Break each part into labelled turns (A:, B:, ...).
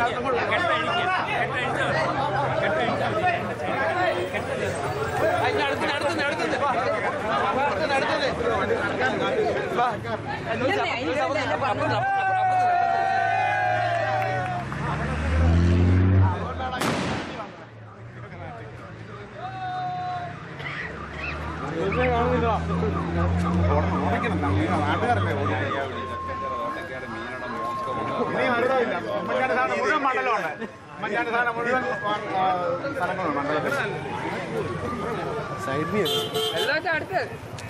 A: നാട്ടുകാരല്ലേ മുഴുവൻ മണ്ഡലമുണ്ട്. ഉമ്മൻചാണ്ടി സാധനം മുഴുവൻ സ്ഥലങ്ങളുണ്ട് മണ്ഡലത്തിൽ.
B: എല്ലാവരും അടുത്ത്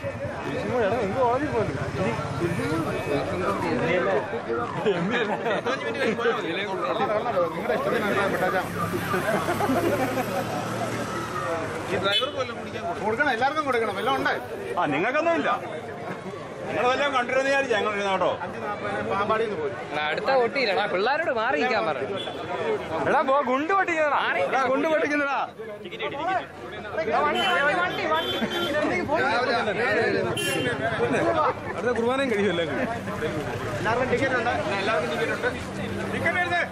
A: നിങ്ങളുടെ ഇഷ്ടത്തിന് ഈ ഡ്രൈവർക്ക് വല്ലതും കുടിക്കാൻ കൊടുക്കണം. എല്ലാവർക്കും കൊടുക്കണം. വല്ലതും ഉണ്ട്.
C: നിങ്ങൾക്കൊന്നും ഇല്ല. നിങ്ങളെല്ലാം കണ്ടിരുന്ന വിചാരിച്ചു ഞങ്ങൾ കേട്ടോ.
A: പാമ്പാടിന്ന് പോയി
B: അടുത്ത പൊട്ടിയില്ലടാ. പിള്ളേരോട് മാറിയിരിക്കാൻ പറഞ്ഞു.
C: എടാ ഗുണ്ട് പൊട്ടിക്കുന്നതാ. ഗുണ്ട് പൊട്ടിക്കുന്നതാ.
D: അടുത്ത കുർബാനയും കഴിയുമല്ലോ.
A: എല്ലാവർക്കും ടിക്കറ്റ് ഉണ്ട്. എല്ലാവർക്കും ടിക്കറ്റ് ഉണ്ട്. ടിക്കറ്റ് എഴുതേ.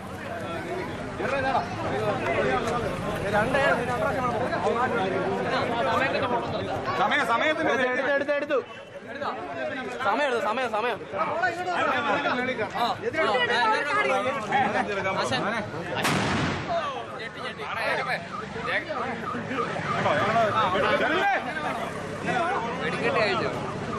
C: സമയത്തിന്
B: എടുത്തു സമയം വെടിക്കെട്ട് കഴിച്ചു.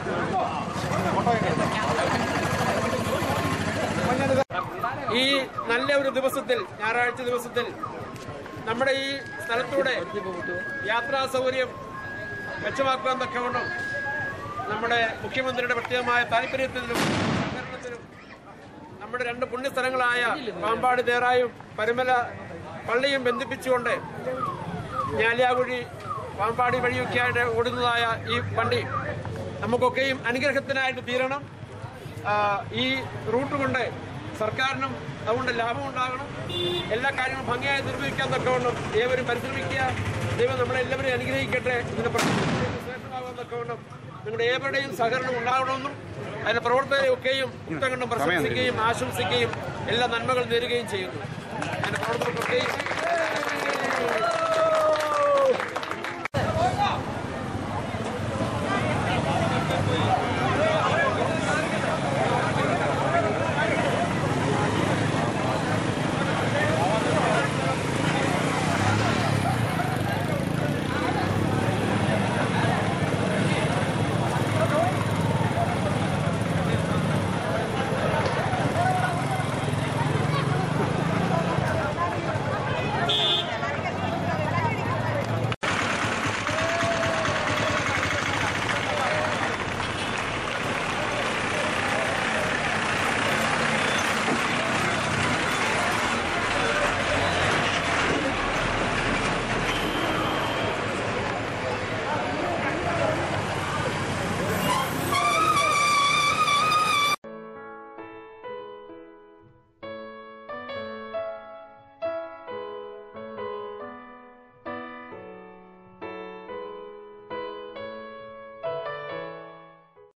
E: ഈ നല്ല ഒരു ദിവസത്തിൽ, ഞായറാഴ്ച ദിവസത്തിൽ നമ്മുടെ ഈ സ്ഥലത്തൂടെ യാത്രാ സൗകര്യം മെച്ചമാക്കാൻ തക്കവണ്ണം നമ്മുടെ മുഖ്യമന്ത്രിയുടെ പ്രത്യേകമായ താല്പര്യത്തിനും സഹകരണത്തിനും നമ്മുടെ രണ്ട് പുണ്യസ്ഥലങ്ങളായ പാമ്പാടി തേറായും പരുമല പള്ളിയും ബന്ധിപ്പിച്ചുകൊണ്ട് ഞാലിയാകുഴി പാമ്പാടി വഴിയൊക്കെയായിട്ട് ഓടുന്നതായ ഈ വണ്ടി നമുക്കൊക്കെയും അനുഗ്രഹത്തിനായിട്ട് തീരണം. ഈ റൂട്ട് കൊണ്ട് സർക്കാരിനും അതുകൊണ്ട് ലാഭമുണ്ടാകണം. എല്ലാ കാര്യങ്ങളും ഭംഗിയായി നിർവഹിക്കാൻ തക്കവണ്ണം ഏവരും പരിശ്രമിക്കുക. ദൈവം നമ്മളെല്ലാവരെയും അനുഗ്രഹിക്കട്ടെ. ഇതിന് ശ്രേഷ്ഠമാകാൻ തക്കവണ്ണം നിങ്ങളുടെ ഏവരുടെയും സഹകരണം ഉണ്ടാകണമെന്നും അതിന്റെ പ്രവർത്തകരെയൊക്കെയും ഉത്തകണ്ഠം പ്രശംസിക്കുകയും ആശംസിക്കുകയും എല്ലാ നന്മകൾ നേരുകയും ചെയ്യുന്നു. അതിന്റെ പ്രവർത്തകർക്കൊക്കെയും